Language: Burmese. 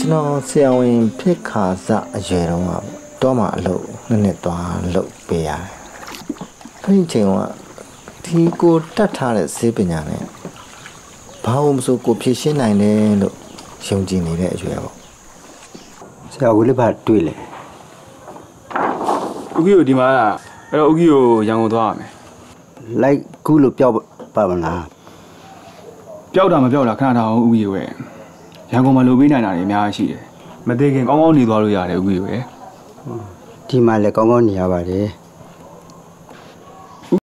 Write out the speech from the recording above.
ကျွန်တော်ဆရာဝန်ဖြစ်ခါစအရွယ်တုန်းကတော့မှအလုပ်နဲ့သွားလုပ်ပေးရတယ်အဲ့ဒီချိန်ကဒီကိုတတ်ထားတဲ့စေပညာနဲ့ဘာလို့မဆိုကိုဖြည့်ရှင်းနိုင်တယ်လို့ယုံကြည်နေတဲ့အရွယ်ပေါ့ဆရာကလေးဘာတွေ့လဲဦးကြီးကိုဒီမှာအဲ့တော့ဦးကြီးကိုရန်ကုန်သွားရမယ်လိုက်ကူးလို့ပြောက်ပါမလားပျောက်တာမပျောက်တာခဏတောင်ဦးကြီးရဲ့ရန်ကုန်မှာလိုပေးနိုင်တာတွေအများကြီးရှိတယ်မသေးခင်ကောင်းကောင်းနေသွားလို့ရတယ်ဦးကြီးရဲ့ဒီမှာလည်းကောင်းကောင်းနေရပါတယ်